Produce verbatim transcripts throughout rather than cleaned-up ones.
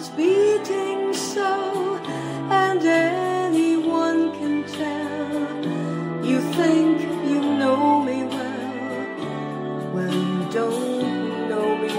is beating so, and anyone can tell. You think you know me well, well you don't know me.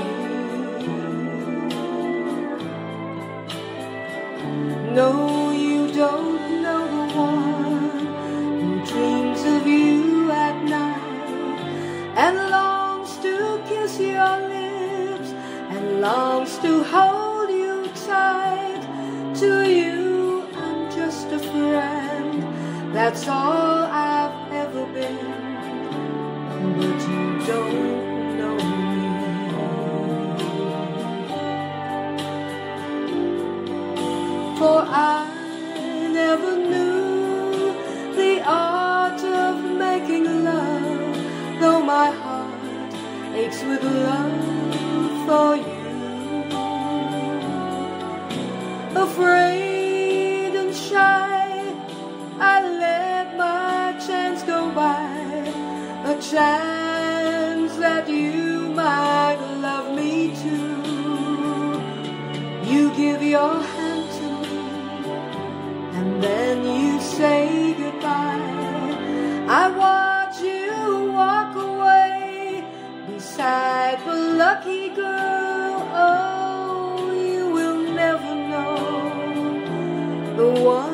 No, you don't know the one who dreams of you at night and longs to kiss your lips and longs to hold you tight. To you, I'm just a friend, that's all I've ever been, but you don't know me. For I never knew the art of making love, though my heart aches with love for you. Afraid and shy, I let my chance go by, a chance that you might love me too. You give your hand to me, and then you say goodbye. I watch you walk away beside the lucky girl. Oh, you will never know the one